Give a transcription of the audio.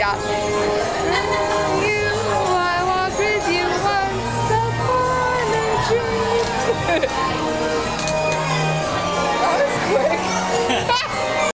got. You, I walk with you once upon a dream.